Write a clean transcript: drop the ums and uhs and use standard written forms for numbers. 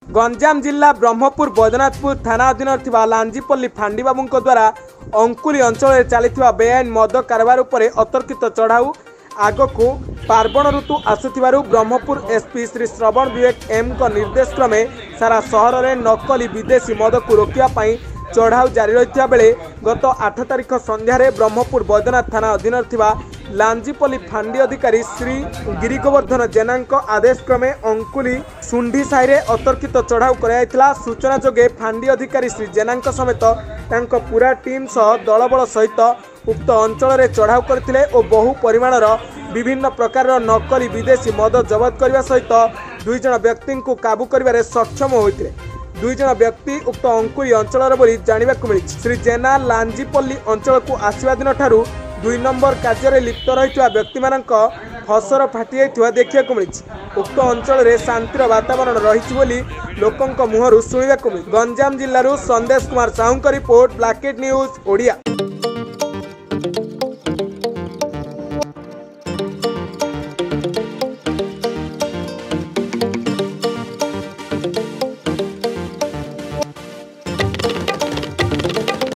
गंजाम जिला ब्रह्मपुर बैद्यनाथपुर थाना अधीन थिबा लांजीपल्ली फांडीबाबू द्वारा अंकुली अंचल चली बेआईन मद कारबार उपर अतर्कित चढ़ाऊ आगकू पार्वण ऋतु आसुथिबारु ब्रह्मपुर एसपी श्री श्रवण विवेक एम को निर्देश क्रमे सारा सहर में नकली विदेशी मद को रोकिया पाई चढ़ाऊ जारी रही बेले गत 8 तारिख संध्यारे ब्रह्मपुर बैद्यनाथ थाना अधीन थिबा लांजीपल्ली फांडी अधिकारी श्री गिरिगोवर्धन जेना आदेश क्रमे अंकुली सुंडी साहि रे अतर्कित चढ़ाऊ कराइथिला। सूचना जोगे फांडी अधिकारी श्री जेना समेत तांको पूरा टीम सह दलबल सहित उक्त अंचल में चढ़ाऊ करथिले और बहु परिमाणर विभिन्न प्रकार नकली विदेशी मद जबत करने सहित 2 जण व्यक्ति को काबू करिबारे सक्षम होइथिले। 2 जण व्यक्ति उक्त अंकुली अंचल बोली जानिबाकु मिली। श्री जेना लांजीपल्ली अंचल को आसवा दिन ठारू 2 नंबर कार्य लिप्त रही व्यक्ति मानक फसर फाटी देखा मिली। उक्त अंचल में शांतिर वातावरण रही लोकों मुहर शुणा मिली। गंजाम जिलूर संदेश कुमार साहू का रिपोर्ट, ब्लैकेट न्यूज ओडिया।